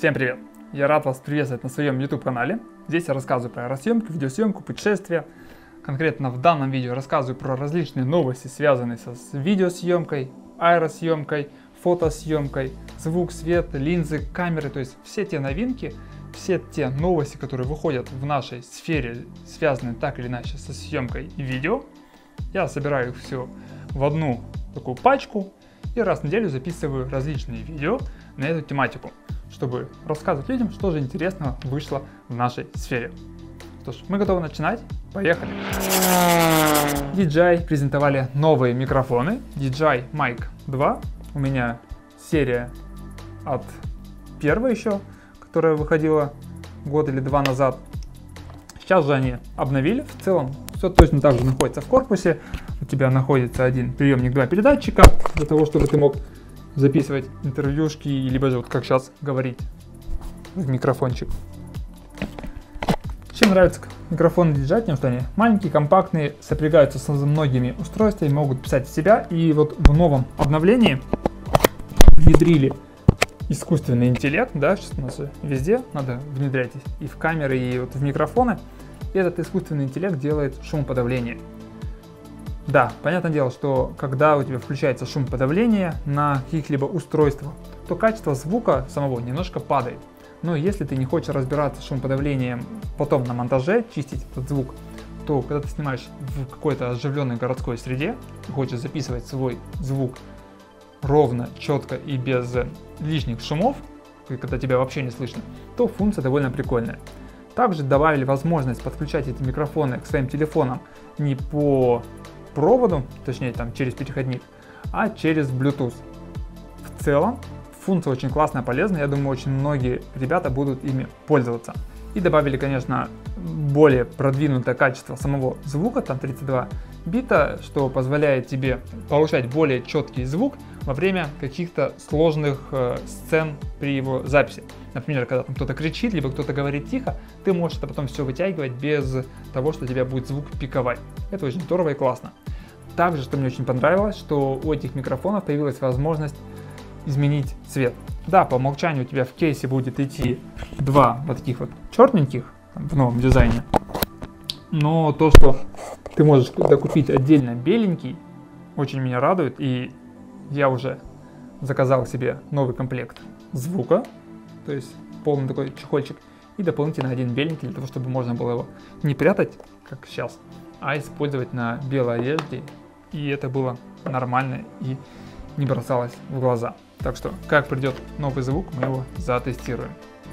Всем привет! Я рад вас приветствовать на своем YouTube канале. Здесь я рассказываю про аэросъемку, видеосъемку, путешествия. Конкретно в данном видео рассказываю про различные новости, связанные с видеосъемкой, аэросъемкой, фотосъемкой, звук, свет, линзы, камеры. То есть все те новинки, все те новости, которые выходят в нашей сфере, связанные так или иначе со съемкой и видео. Я собираю их все в одну такую пачку и раз в неделю записываю различные видео на эту тематику, чтобы рассказывать людям, что же интересного вышло в нашей сфере. Что ж, мы готовы начинать? Поехали! DJI презентовали новые микрофоны DJI Mic 2. У меня серия от первой еще, которая выходила год или два назад. Сейчас же они обновили. В целом все точно так же находится в корпусе. У тебя находится один приемник, два передатчика, для того, чтобы ты мог записывать интервьюшки, либо же вот как сейчас говорить в микрофончик. Чем нравятся микрофоны DJI? Тем, что они маленькие, компактные, сопрягаются со многими устройствами, могут писать в себя. И вот в новом обновлении внедрили искусственный интеллект, да, сейчас у нас везде надо внедрять и в камеры, и вот в микрофоны. И этот искусственный интеллект делает шумоподавление. Да, понятное дело, что когда у тебя включается шумоподавление на каких-либо устройствах, то качество звука самого немножко падает. Но если ты не хочешь разбираться с шумоподавлением потом на монтаже, чистить этот звук, то когда ты снимаешь в какой-то оживленной городской среде, хочешь записывать свой звук ровно, четко и без лишних шумов, когда тебя вообще не слышно, то функция довольно прикольная. Также добавили возможность подключать эти микрофоны к своим телефонам не по проводу, точнее там через переходник, а через Bluetooth. В целом функция очень классная, полезная, я думаю, очень многие ребята будут ими пользоваться. И добавили, конечно, более продвинутое качество самого звука, там 32 бита, что позволяет тебе получать более четкий звук во время каких-то сложных сцен при его записи. Например, когда там кто-то кричит, либо кто-то говорит тихо, ты можешь это потом все вытягивать без того, что у тебя будет звук пиковать. Это очень здорово и классно. Также, что мне очень понравилось, что у этих микрофонов появилась возможность изменить цвет. Да, по умолчанию у тебя в кейсе будет идти два вот таких вот черненьких в новом дизайне. Но то, что ты можешь докупить отдельно беленький, очень меня радует. И я уже заказал себе новый комплект звука, то есть полный такой чехольчик, и дополнительно один беленький, для того, чтобы можно было его не прятать, как сейчас, а использовать на белой одежде. И это было нормально и не бросалось в глаза. Так что, как придет новый звук, мы его затестируем.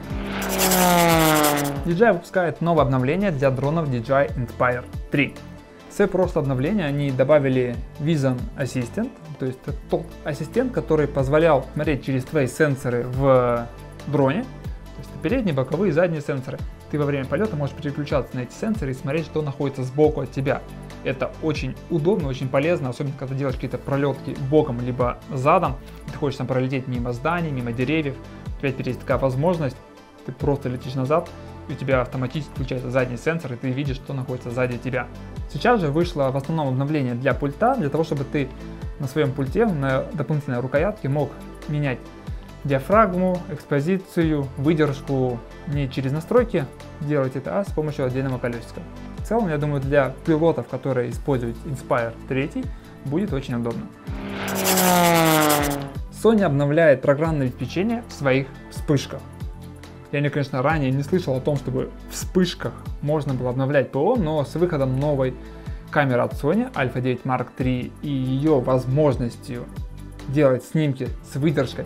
DJI выпускает новое обновление для дронов DJI Inspire 3. В свое прошлое обновление они добавили Vision Assistant, то есть это тот ассистент, который позволял смотреть через твои сенсоры в дроне, то есть передние, боковые, задние сенсоры. Ты во время полета можешь переключаться на эти сенсоры и смотреть, что находится сбоку от тебя. Это очень удобно, очень полезно, особенно когда делаешь какие-то пролетки боком либо задом. Ты хочешь там пролететь мимо зданий, мимо деревьев. У тебя теперь есть такая возможность, ты просто летишь назад, и у тебя автоматически включается задний сенсор, и ты видишь, что находится сзади тебя. Сейчас же вышло в основном обновление для пульта, для того, чтобы ты на своем пульте, на дополнительной рукоятке мог менять диафрагму, экспозицию, выдержку не через настройки делать это, а с помощью отдельного колесика. В целом, я думаю, для пилотов, которые используют Inspire 3, будет очень удобно. Sony обновляет программное обеспечение в своих вспышках. Я, конечно, ранее не слышал о том, чтобы в вспышках можно было обновлять ПО, но с выходом новой камеры от Sony Alpha 9 Mark III и ее возможностью делать снимки с выдержкой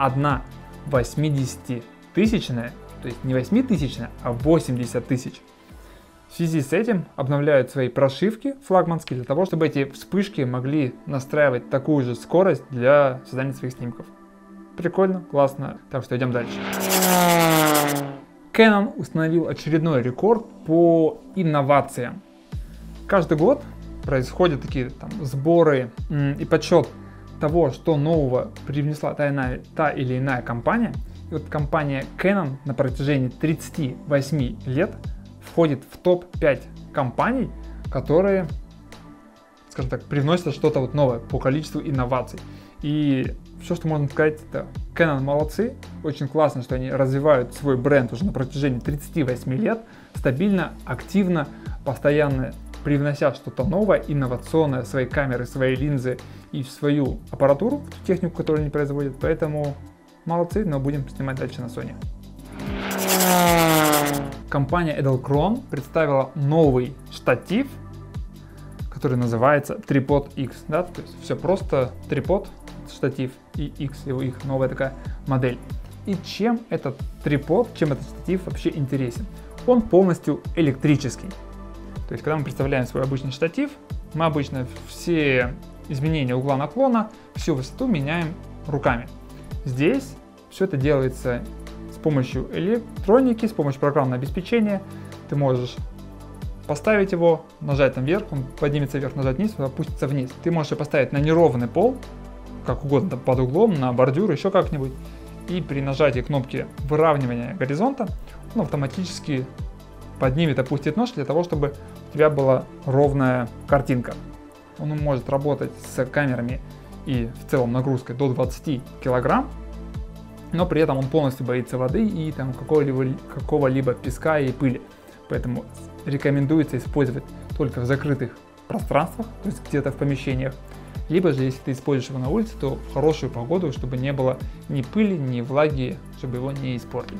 1/80-тысячная, то есть не 8000, а 80 тысяч. В связи с этим обновляют свои прошивки флагманские для того, чтобы эти вспышки могли настраивать такую же скорость для создания своих снимков. Прикольно, классно. Так что идем дальше. Canon установил очередной рекорд по инновациям. Каждый год происходят такие сборы и подсчет того, что нового привнесла та или иная компания. И вот компания Canon на протяжении 38 лет входит в топ-5 компаний, которые, скажем так, привносят что-то вот новое по количеству инноваций. И все, что можно сказать, это Canon молодцы. Очень классно, что они развивают свой бренд уже на протяжении 38 лет, стабильно, активно, постоянно привнося что-то новое, инновационное, свои камеры, свои линзы и в свою аппаратуру, в ту технику, которую они производят. Поэтому молодцы, но будем снимать дальше на Sony. Компания Edelkrone представила новый штатив, который называется Tripod X. Да? То есть все просто трипод, штатив и X, их новая такая модель. И чем этот трипод, чем этот штатив вообще интересен? Он полностью электрический. То есть, когда мы представляем свой обычный штатив, мы обычно все изменения угла наклона, всю высоту меняем руками. Здесь все это делается с помощью электроники, с помощью программного обеспечения. Ты можешь поставить его, нажать там вверх, он поднимется вверх, нажать вниз, он опустится вниз. Ты можешь его поставить на неровный пол, как угодно, под углом, на бордюр, еще как-нибудь. И при нажатии кнопки выравнивания горизонта он автоматически поднимет, опустит нож для того, чтобы у тебя была ровная картинка. Он может работать с камерами и в целом нагрузкой до 20 килограмм, но при этом он полностью боится воды и там какого-либо песка и пыли. Поэтому рекомендуется использовать только в закрытых пространствах, то есть где-то в помещениях. Либо же, если ты используешь его на улице, то в хорошую погоду, чтобы не было ни пыли, ни влаги, чтобы его не испортили.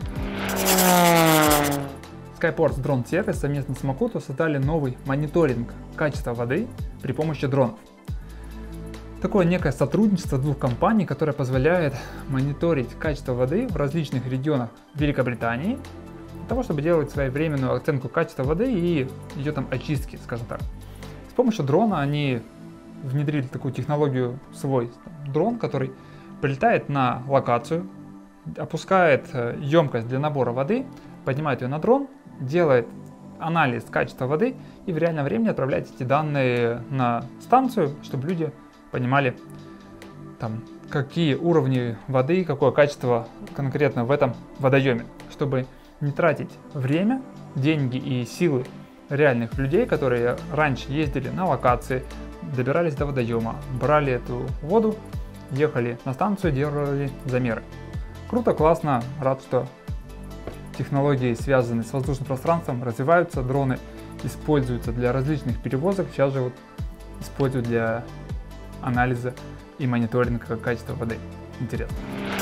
Skyports Drone Service совместно с Makoto создали новый мониторинг качества воды при помощи дронов. Такое некое сотрудничество двух компаний, которое позволяет мониторить качество воды в различных регионах Великобритании, для того, чтобы делать своевременную оценку качества воды и ее там очистки, скажем так. С помощью дрона они внедрили такую технологию, свой дрон, который прилетает на локацию, опускает емкость для набора воды, поднимает ее на дрон, делает анализ качества воды и в реальном времени отправляет эти данные на станцию, чтобы люди понимали, там, какие уровни воды, какое качество конкретно в этом водоеме, чтобы не тратить время, деньги и силы реальных людей, которые раньше ездили на локации, добирались до водоема, брали эту воду, ехали на станцию, делали замеры. Круто, классно, рад, что технологии, связанные с воздушным пространством, развиваются, дроны используются для различных перевозок, сейчас же вот используют для анализа и мониторинга качества воды. Интересно.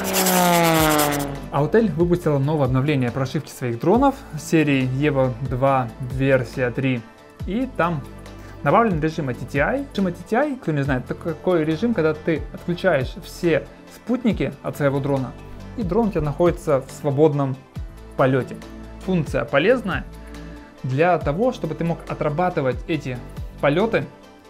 Autel выпустила новое обновление прошивки своих дронов серии EVO 2 версия 3, и там добавлен режим ATTI. Режим ATTI, кто не знает, это такой режим, когда ты отключаешь все спутники от своего дрона, и дрон у тебя находится в свободном полете. Функция полезная для того, чтобы ты мог отрабатывать эти полеты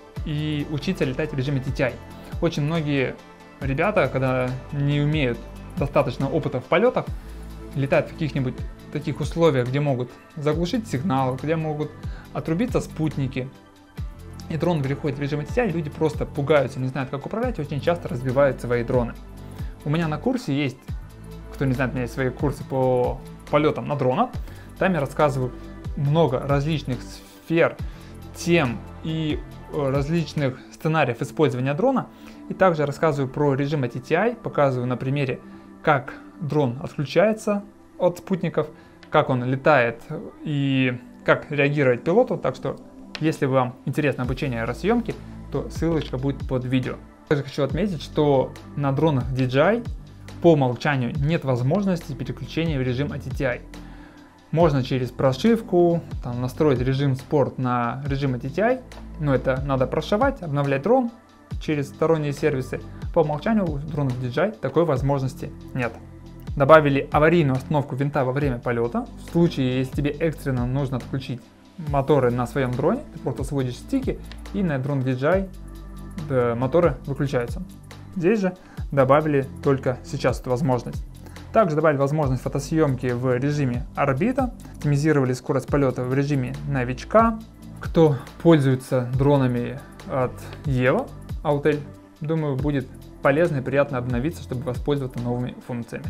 и учиться летать в режиме ATTI. Очень многие ребята, когда не имеют достаточно опыта в полетах, летают в каких-нибудь таких условиях, где могут заглушить сигнал, где могут отрубиться спутники, и дрон переходит в режим ATTI, люди просто пугаются, не знают, как управлять, и очень часто разбивают свои дроны. У меня на курсе есть, кто не знает, у меня есть свои курсы по полетам на дронах, там я рассказываю много различных сфер, тем и различных сценариев использования дрона, и также рассказываю про режим ATTI, показываю на примере, как дрон отключается от спутников, как он летает и как реагировать пилоту. Так что, если вам интересно обучение аэросъемки, то ссылочка будет под видео. Также хочу отметить, что на дронах DJI по умолчанию нет возможности переключения в режим ATTI. Можно через прошивку там, настроить режим спорт на режим ATTI, но это надо прошивать, обновлять дрон через сторонние сервисы. По умолчанию у дронов DJI такой возможности нет. Добавили аварийную остановку винта во время полета. В случае, если тебе экстренно нужно отключить моторы на своем дроне, ты просто сводишь стики, и на дрон DJI моторы выключаются. Здесь же добавили только сейчас эту возможность. Также добавили возможность фотосъемки в режиме орбита, оптимизировали скорость полета в режиме новичка. Кто пользуется дронами от EVO Autel, думаю, будет полезно и приятно обновиться, чтобы воспользоваться новыми функциями.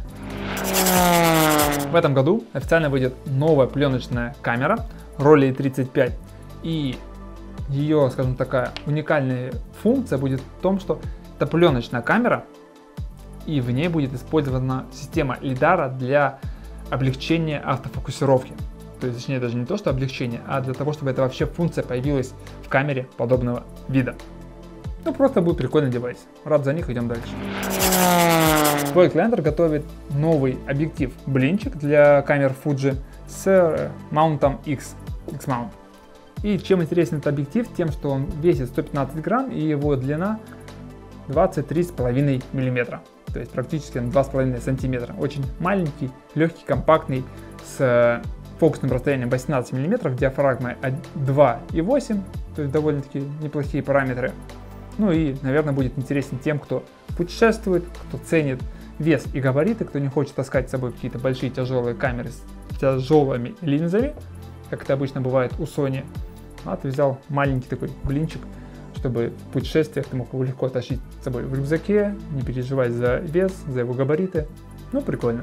В этом году официально выйдет новая пленочная камера Rollei 35, и ее, скажем, такая уникальная функция будет в том, что это пленочная камера, и в ней будет использована система лидара для облегчения автофокусировки. То есть, точнее, даже не то, что облегчение, а для того, чтобы эта вообще функция появилась в камере подобного вида. Ну, просто будет прикольный девайс. Рад за них, идем дальше. Void Lander готовит новый объектив блинчик для камер Fuji с маунтом X-Mount. И чем интересен этот объектив? Тем, что он весит 115 грамм и его длина 23,5 миллиметра. То есть практически на 2,5 сантиметра. Очень маленький, легкий, компактный, с фокусным расстоянием 18 мм, диафрагмой 2,8, то есть довольно-таки неплохие параметры. Ну и, наверное, будет интересен тем, кто путешествует, кто ценит вес и габариты, кто не хочет таскать с собой какие-то большие тяжелые камеры с тяжелыми линзами, как это обычно бывает у Sony. А ты взял маленький такой блинчик, чтобы в путешествиях ты мог его легко тащить с собой в рюкзаке, не переживать за вес, за его габариты. Ну, прикольно.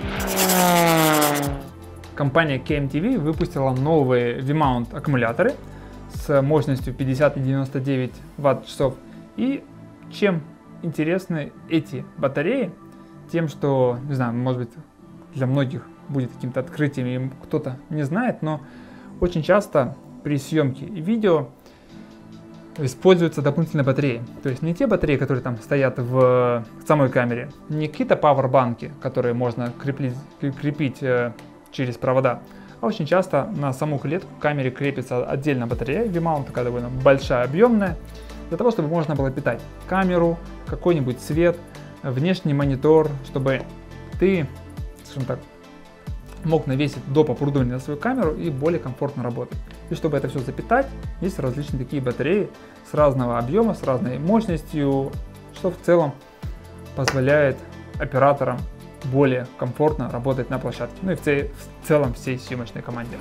Компания KMTV выпустила новые V-mount аккумуляторы с мощностью 50 и 99 Вт-часов. И чем интересны эти батареи? Тем, что, не знаю, может быть, для многих будет каким-то открытием, и кто-то не знает, но очень часто при съемке видео используются дополнительные батареи. То есть не те батареи, которые там стоят в самой камере, не какие-то пауэрбанки, которые можно крепить через провода, а очень часто на саму клетку к камере крепится отдельная батарея V-mount, такая довольно большая, объемная, для того, чтобы можно было питать камеру, какой-нибудь свет, внешний монитор, чтобы ты, скажем так, мог навесить доп. Оборудование на свою камеру и более комфортно работать. И чтобы это все запитать, есть различные такие батареи с разного объема, с разной мощностью, что в целом позволяет операторам более комфортно работать на площадке, ну и в целом всей съемочной команде.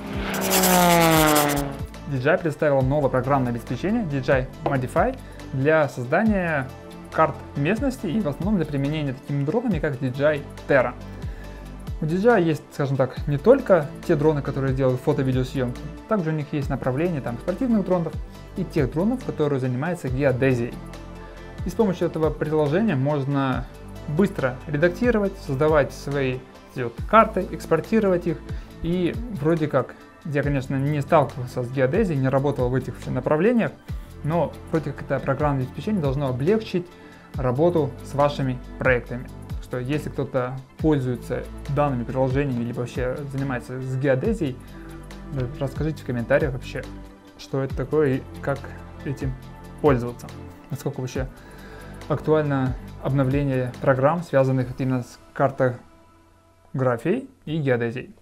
DJI представил новое программное обеспечение DJI Modify для создания карт местности и в основном для применения такими дронами, как DJI Terra. У DJI есть, скажем так, не только те дроны, которые делают фото-видеосъемки, также у них есть направление там спортивных дронов и тех дронов, которые занимаются геодезией. И с помощью этого приложения можно быстро редактировать, создавать свои карты, экспортировать их. И вроде как, я, конечно, не сталкивался с геодезией, не работал в этих направлениях, но вроде как это программное обеспечение должно облегчить работу с вашими проектами. Что если кто-то пользуется данными приложениями или вообще занимается с геодезией, расскажите в комментариях вообще, что это такое и как этим пользоваться. Насколько вообще актуально обновление программ, связанных именно с картографией и геодезией.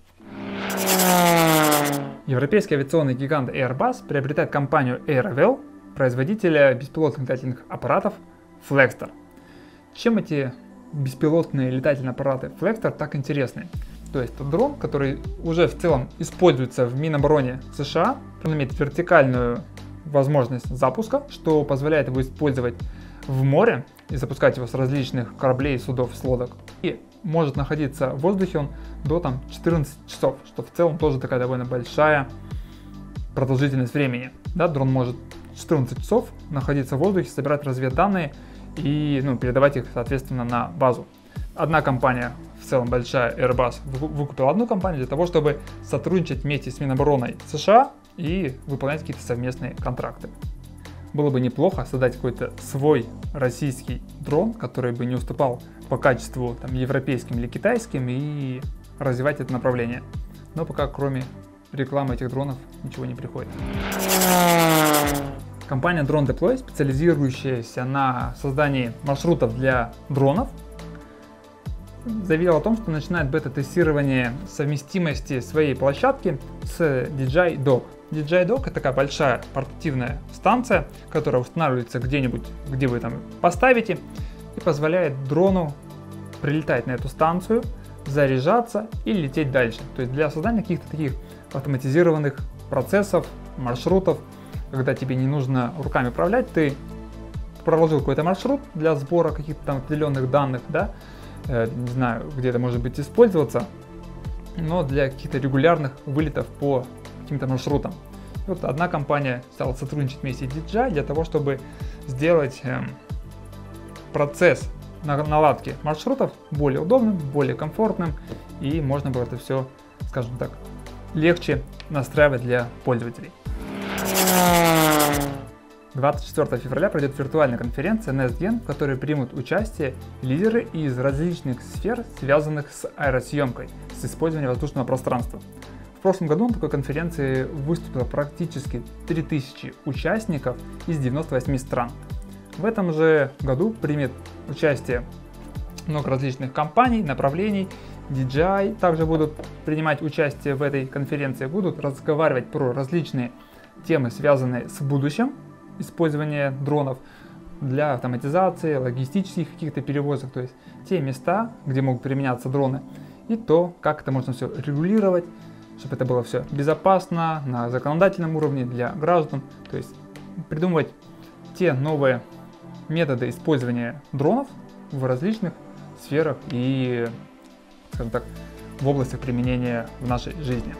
Европейский авиационный гигант Airbus приобретает компанию Airwell, производителя беспилотных летательных аппаратов Flextor. Чем эти беспилотные летательные аппараты Flextor так интересны? То есть это дрон, который уже в целом используется в Минобороне США. Он имеет вертикальную возможность запуска, что позволяет его использовать в море и запускать его с различных кораблей, судов, с лодок. И может находиться в воздухе он до 14 часов, что в целом тоже такая довольно большая продолжительность времени. Да, дрон может 14 часов находиться в воздухе, собирать разведданные и передавать их, соответственно, на базу. Одна компания, в целом большая, Airbus, выкупила одну компанию для того, чтобы сотрудничать вместе с Минобороной США и выполнять какие-то совместные контракты. Было бы неплохо создать какой-то свой российский дрон, который бы не уступал по качеству европейским или китайским, и развивать это направление. Но пока кроме рекламы этих дронов ничего не приходит. Компания Drone Deploy, специализирующаяся на создании маршрутов для дронов, заявила о том, что начинает бета-тестирование совместимости своей площадки с DJI Dock. DJI Dock — это такая большая портативная станция, которая устанавливается где-нибудь, где вы там поставите, и позволяет дрону прилетать на эту станцию, заряжаться и лететь дальше. То есть для создания каких-то таких автоматизированных процессов, маршрутов, когда тебе не нужно руками управлять, ты проложил какой-то маршрут для сбора каких-то там определенных данных, да, не знаю, где это может быть использоваться, но для каких-то регулярных вылетов по каким-то маршрутам. И вот одна компания стала сотрудничать вместе с DJI для того, чтобы сделать процесс наладки маршрутов более удобным, более комфортным, и можно было это все, скажем так, легче настраивать для пользователей. 24 февраля пройдет виртуальная конференция NestGen, в которой примут участие лидеры из различных сфер, связанных с аэросъемкой, с использованием воздушного пространства. В прошлом году на такой конференции выступило практически 3000 участников из 98 стран. В этом же году примет участие много различных компаний, направлений. DJI также будут принимать участие в этой конференции, будут разговаривать про различные темы, связанные с будущим использования дронов для автоматизации, логистических каких-то перевозок, то есть те места, где могут применяться дроны, и то, как это можно все регулировать, чтобы это было все безопасно на законодательном уровне для граждан, то есть придумывать те новые методы использования дронов в различных сферах и, скажем так, в областях применения в нашей жизни.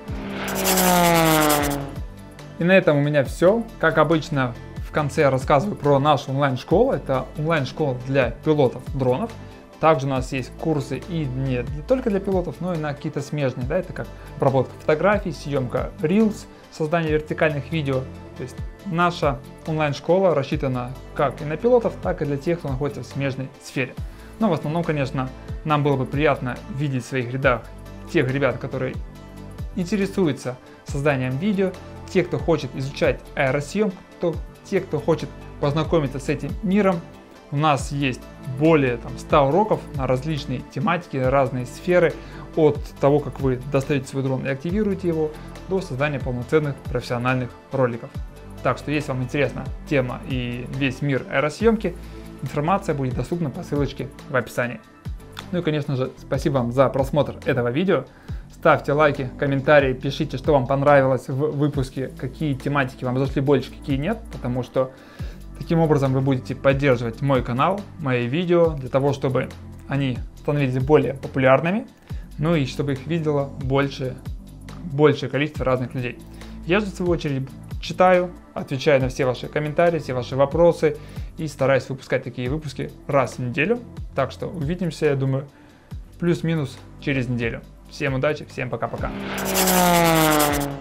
И на этом у меня все. Как обычно, в конце я рассказываю про нашу онлайн-школу. Это онлайн-школа для пилотов дронов. Также у нас есть курсы и не только для пилотов, но и на какие-то смежные. Да, это как обработка фотографий, съемка Reels, создание вертикальных видео. То есть наша онлайн-школа рассчитана как и на пилотов, так и для тех, кто находится в смежной сфере. Но в основном, конечно, нам было бы приятно видеть в своих рядах тех ребят, которые интересуются созданием видео, те, кто хочет изучать аэросъемку, те, кто хочет познакомиться с этим миром. У нас есть более 100 уроков на различные тематики, разные сферы, от того, как вы достаете свой дрон и активируете его, до создания полноценных профессиональных роликов. Так что, если вам интересна тема и весь мир аэросъемки, информация будет доступна по ссылочке в описании. Ну и, конечно же, спасибо вам за просмотр этого видео. Ставьте лайки, комментарии, пишите, что вам понравилось в выпуске, какие тематики вам зашли больше, какие нет, потому что таким образом вы будете поддерживать мой канал, мои видео, для того, чтобы они становились более популярными, ну и чтобы их видело большее количество разных людей. Я же, в свою очередь, читаю, отвечаю на все ваши комментарии, все ваши вопросы и стараюсь выпускать такие выпуски раз в неделю. Так что увидимся, я думаю, плюс-минус через неделю. Всем удачи, всем пока-пока.